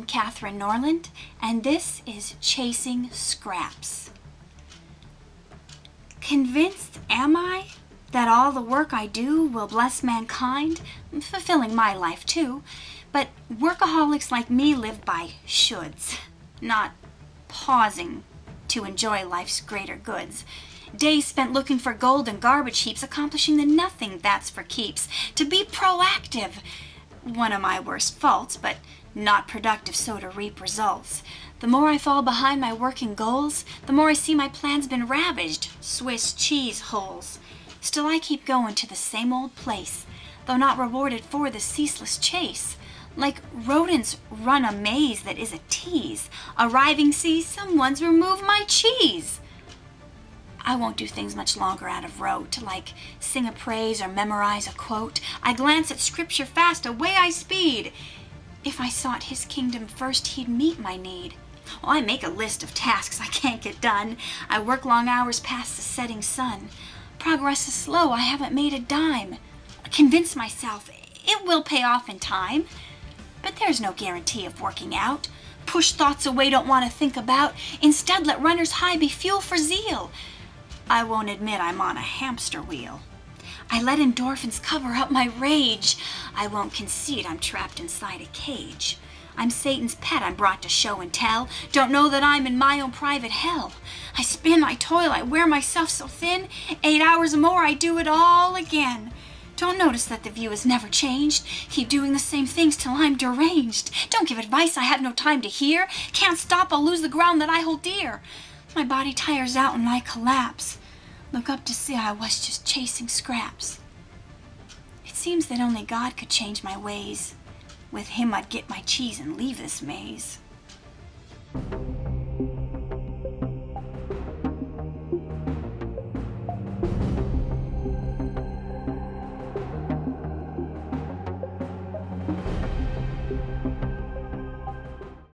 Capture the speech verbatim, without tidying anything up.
I'm Catherine Norland, and this is Chasing Scraps. Convinced am I that all the work I do will bless mankind, fulfilling my life too, but workaholics like me live by shoulds, not pausing to enjoy life's greater goods. Days spent looking for gold in garbage heaps, accomplishing the nothing that's for keeps. To be proactive, one of my worst faults, but not productive so to reap results. The more I fall behind my working goals, the more I see my plans been ravaged, Swiss cheese holes. Still I keep going to the same old place, though not rewarded for the ceaseless chase. Like rodents run a maze that is a tease, arriving sees someone's remove my cheese. I won't do things much longer out of rote, like sing a praise or memorize a quote. I glance at scripture fast, away I speed. If I sought his kingdom first, he'd meet my need. Oh, I make a list of tasks I can't get done. I work long hours past the setting sun. Progress is slow, I haven't made a dime. Convince myself it will pay off in time. But there's no guarantee of working out. Push thoughts away, don't want to think about. Instead, let runner's high be fuel for zeal. I won't admit I'm on a hamster wheel. I let endorphins cover up my rage. I won't concede I'm trapped inside a cage. I'm Satan's pet, I'm brought to show and tell. Don't know that I'm in my own private hell. I spin, I toil, I wear myself so thin. Eight hours or more, I do it all again. Don't notice that the view has never changed. Keep doing the same things till I'm deranged. Don't give advice I have no time to hear. Can't stop, I'll lose the ground that I hold dear. My body tires out and I collapse. Look up to see I was just chasing scraps. It seems that only God could change my ways. With him I'd get my cheese and leave this maze.